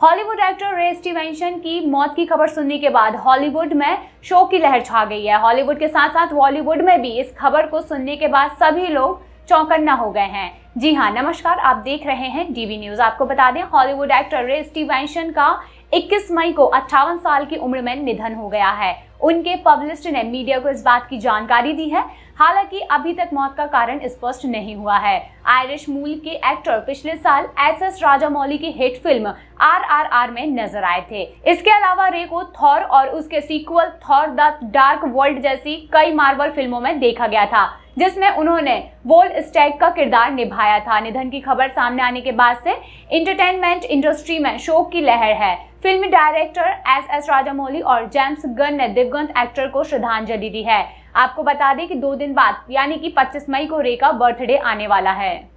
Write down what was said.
Hollywood actor रे Stevenson की मौत की खबर सुनने के बाद हॉलीवुड में शोक की लहर छा गई है। हॉलीवुड के साथ साथ बॉलीवुड में भी इस खबर को सुनने के बाद सभी लोग चौंकन्ना हो गए हैं। जी हाँ, नमस्कार, आप देख रहे हैं डीवी न्यूज। आपको बता दें, हॉलीवुड एक्टर रे स्टीवेंसन का 21 मई को 58 साल की उम्र में निधन हो गया है। उनके पब्लिसिस्ट ने मीडिया को इस बात की जानकारी दी है। हालांकि अभी तक मौत का कारण स्पष्ट नहीं हुआ है। आयरिश मूल के एक्टर पिछले साल एस राजामौली की हिट फिल्म RRR में नजर आए थे। इसके अलावा रे को थॉर और उसके sequel Thor the dark world जैसी कई मार्वल फिल्मों में देखा गया था, जिसमें उन्होंने वोल्स्टैग का किरदार निभाया था। निधन की खबर सामने आने के बाद से एंटरटेनमेंट इंडस्ट्री में शोक की लहर है। फिल्म डायरेक्टर एस राजामौली और जेम्स गन ने दिवंगत एक्टर को श्रद्धांजलि दी है। आपको बता दें कि 2 दिन बाद यानी कि 25 मई को रे का बर्थडे आने वाला है।